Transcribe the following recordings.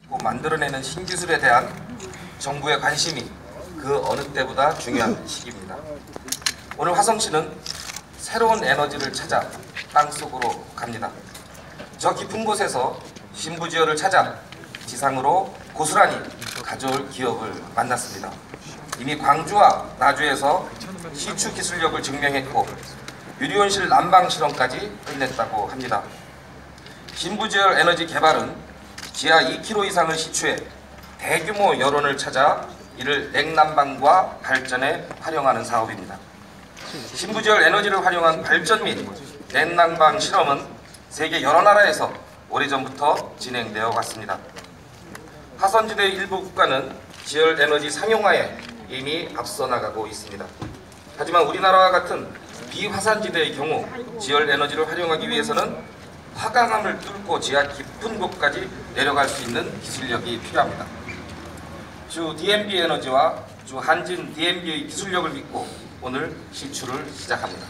만들어내는 신기술에 대한 정부의 관심이 그 어느 때보다 중요한 시기입니다. 오늘 화성시는 새로운 에너지를 찾아 땅속으로 갑니다. 저 깊은 곳에서 신부지열을 찾아 지상으로 고스란히 가져올 기업을 만났습니다. 이미 광주와 나주에서 시추 기술력을 증명했고 유리온실 난방 실험까지 끝냈다고 합니다. 신부지열 에너지 개발은 지하 2km 이상을 시추해 대규모 여론을 찾아 이를 냉난방과 발전에 활용하는 사업입니다. 신부지열 에너지를 활용한 발전 및 냉난방 실험은 세계 여러 나라에서 오래전부터 진행되어 왔습니다. 화선지대 일부 국가는 지열 에너지 상용화에 이미 앞서 나가고 있습니다. 하지만 우리나라와 같은 비화산지대의 경우 지열 에너지를 활용하기 위해서는 화강암을 뚫고 지하 깊은 곳까지 내려갈 수 있는 기술력이 필요합니다. 주 DMB 에너지와 주 한진 DMB의 기술력을 믿고 오늘 시추를 시작합니다.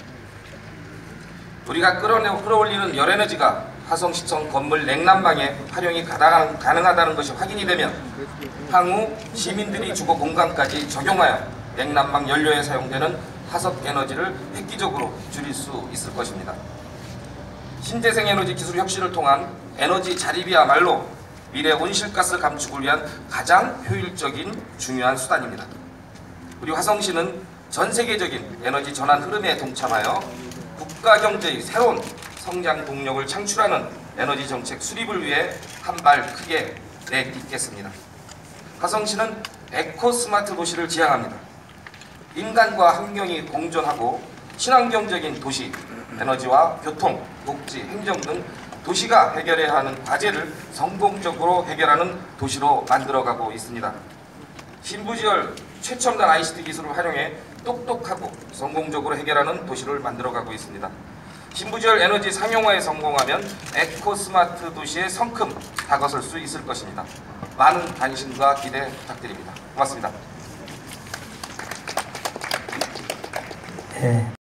우리가 끌어올리는 열에너지가 화성시청 건물 냉난방에 활용이 가능하다는 것이 확인이 되면 향후 시민들이 주거 공간까지 적용하여 냉난방 연료에 사용되는 화석 에너지를 획기적으로 줄일 수 있을 것입니다. 신재생 에너지 기술 혁신을 통한 에너지 자립이야말로 미래 온실가스 감축을 위한 가장 효율적인 중요한 수단입니다. 우리 화성시는 전 세계적인 에너지 전환 흐름에 동참하여 국가 경제의 새로운 성장 동력을 창출하는 에너지 정책 수립을 위해 한 발 크게 내딛겠습니다. 화성시는 에코 스마트 도시를 지향합니다. 인간과 환경이 공존하고 친환경적인 도시, 에너지와 교통, 복지, 행정 등 도시가 해결해야 하는 과제를 성공적으로 해결하는 도시로 만들어가고 있습니다. 신부지열 최첨단 ICT 기술을 활용해 똑똑하고 성공적으로 해결하는 도시를 만들어가고 있습니다. 신부지열 에너지 상용화에 성공하면 에코 스마트 도시의 성큼 다가설 수 있을 것입니다. 많은 관심과 기대 부탁드립니다. 고맙습니다. 네.